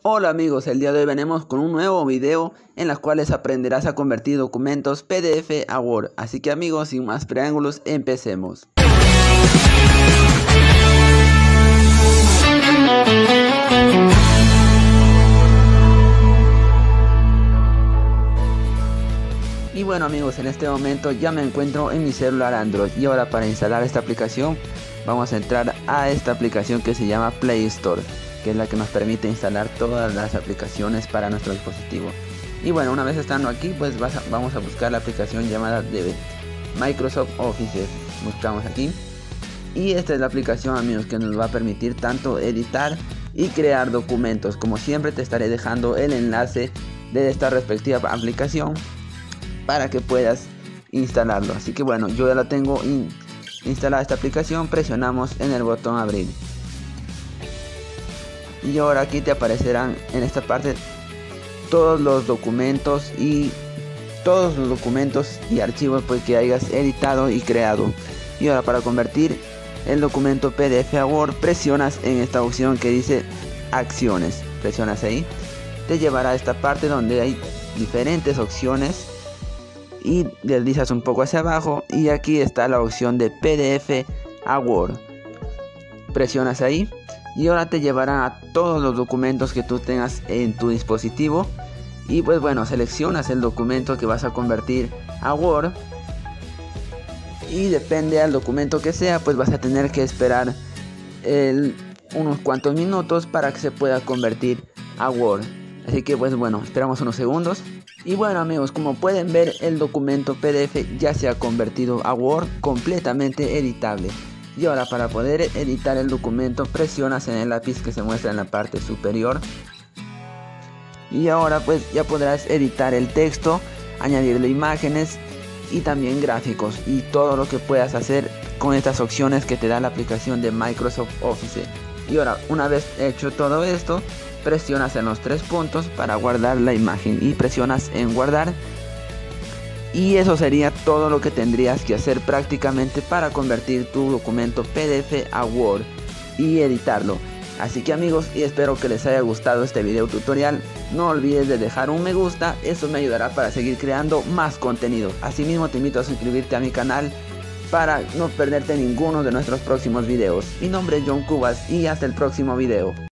Hola amigos, el día de hoy venimos con un nuevo video en los cuales aprenderás a convertir documentos PDF a Word. Así que amigos, sin más preámbulos, empecemos. Y bueno amigos, en este momento ya me encuentro en mi celular Android. Y ahora para instalar esta aplicación vamos a entrar a esta aplicación que se llama Play Store, que es la que nos permite instalar todas las aplicaciones para nuestro dispositivo. Y bueno, una vez estando aquí, pues vamos a buscar la aplicación llamada de Microsoft Office. Buscamos aquí. Y esta es la aplicación, amigos, que nos va a permitir tanto editar y crear documentos. Como siempre, te estaré dejando el enlace de esta respectiva aplicación para que puedas instalarlo. Así que bueno, yo ya la tengo instalada esta aplicación. Presionamos en el botón abrir. Y ahora aquí te aparecerán en esta parte todos los documentos y archivos pues que hayas editado y creado. Y ahora para convertir el documento PDF a Word, presionas en esta opción que dice acciones. Presionas ahí, te llevará a esta parte donde hay diferentes opciones y deslizas un poco hacia abajo y aquí está la opción de PDF a Word. Presionas ahí y ahora te llevará a todos los documentos que tú tengas en tu dispositivo. Y pues bueno, seleccionas el documento que vas a convertir a Word. Y depende del documento que sea, pues vas a tener que esperar unos cuantos minutos para que se pueda convertir a Word. Así que pues bueno, esperamos unos segundos. Y bueno amigos, como pueden ver, el documento PDF ya se ha convertido a Word completamente editable. Y ahora para poder editar el documento, presionas en el lápiz que se muestra en la parte superior. Y ahora pues ya podrás editar el texto, añadirle imágenes y también gráficos y todo lo que puedas hacer con estas opciones que te da la aplicación de Microsoft Office. Y ahora, una vez hecho todo esto, presionas en los tres puntos para guardar la imagen y presionas en guardar. Y eso sería todo lo que tendrías que hacer prácticamente para convertir tu documento PDF a Word y editarlo. Así que amigos, y espero que les haya gustado este video tutorial. No olvides de dejar un me gusta, eso me ayudará para seguir creando más contenido. Asimismo te invito a suscribirte a mi canal para no perderte ninguno de nuestros próximos videos. Mi nombre es John Cubas y hasta el próximo video.